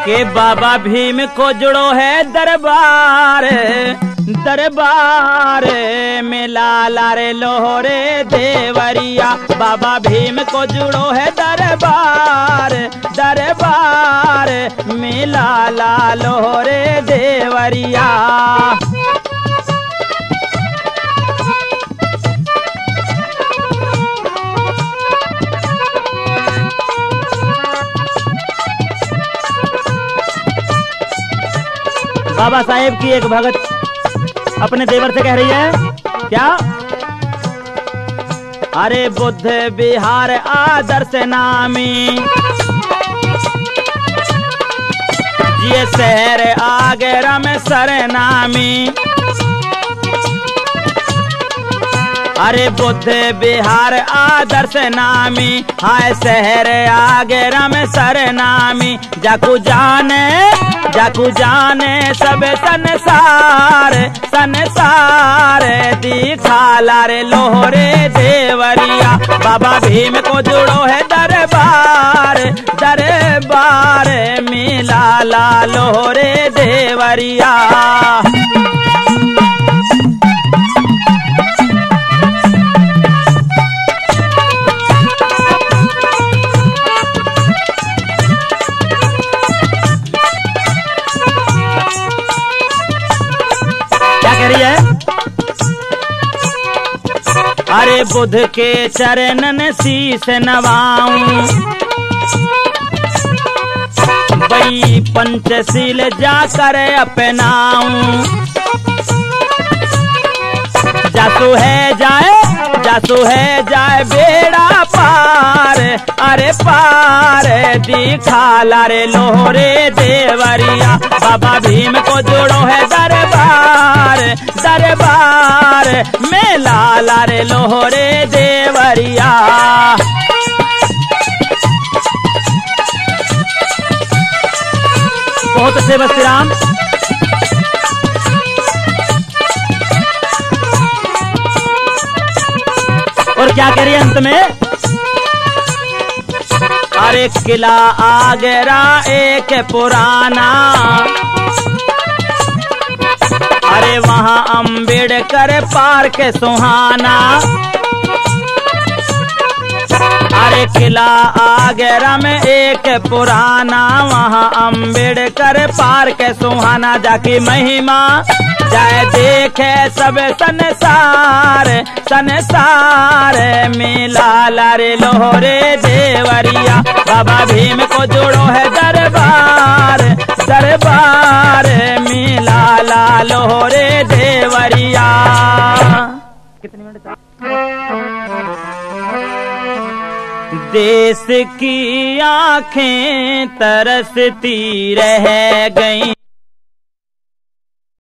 के बाबा भीम को जुड़ो है दरबार, दरबार में लाला रे लोहरे देवरिया। बाबा भीम को जुड़ो है दरबार, दरबार में लाला लोहरे देवरिया। बाबा साहेब की एक भगत अपने देवर से कह रही है क्या? अरे बुद्ध बिहार आदर्श नामी, ये शहर आगरा में सरनामी। अरे बुद्ध बिहार आदर्श नामी, हाय शहर आगरा में सरनामी। जाकू जाने सब संसार, संसार दिखाला रे लोहरे देवरिया। बाबा भीम को जुड़ो है दरबार, दरबार में लाला लोहरे देवरिया। अरे बुद्ध के चरणन शीस नवाऊं, वही पंचशील जाकर अपनाऊं। जासू है जाए बेड़ा पार, अरे पार दिखाला रे लोहरे देवरिया। बाबा भीम को जोड़ो है दरबार, दरबार में लाला रे लोहरे देवरिया। बहुत अच्छे बस्ती राम। और क्या कह रही है अंत में? अरे किला आगरा एक पुराना, अरे वहाँ अम्बेडकर पार्क सुहाना। अरे किला आगरा में एक पुराना, वहाँ अम्बेडकर पार्क सुहाना। जाकी महिमा जाए देखे सब संसार, संसार में लाला रे लोहरे देवरिया। बाबा भीम को जोड़ो है दरबार, दरबार में लाला लोहरे देवरिया। कितने मिनट? देश की आंखें तरसती रह गईं,